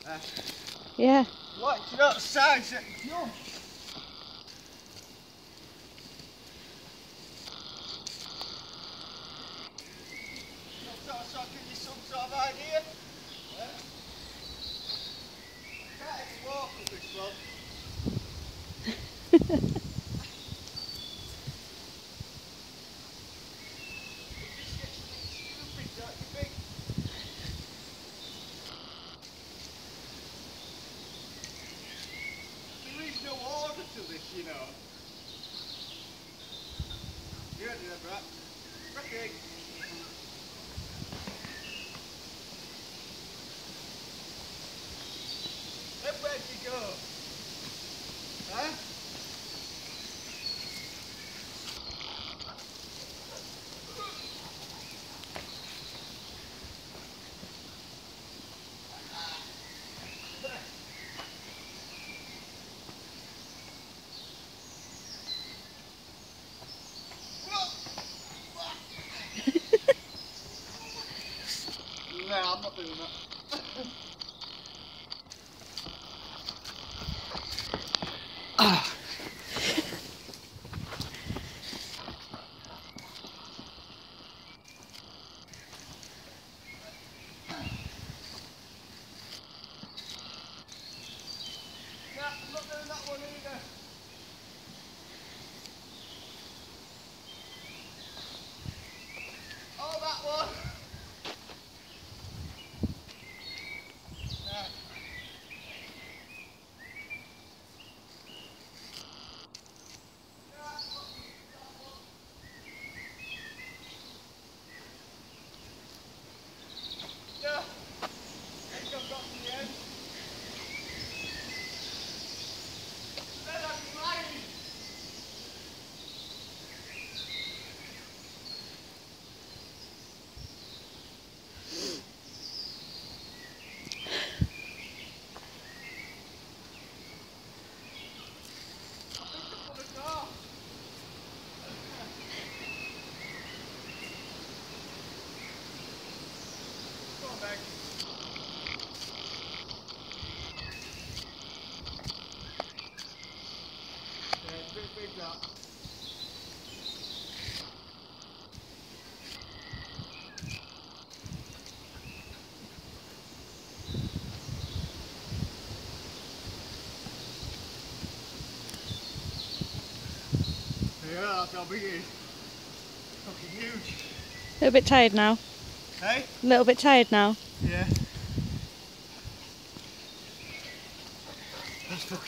Yeah. What? You know, size it. No. So I'll give you some sort of idea. Yeah? Can't even walk up this one. It just gets a bit stupid, don't you think? There is no order to this, you know. You ready then, Brad? Ready? Then where'd you go? Huh? No, I'm not doing that. No, I'm not doing that one either. Oh, that one. No. No. I think I've got to the end. Then I'm flying. I think I'm gonna go. Come on, Meg. Yeah, it's a bit big that. Yeah, that's how big it is. Fucking huge. A little bit tired now. Hey? A little bit tired now. Yeah. That's fucking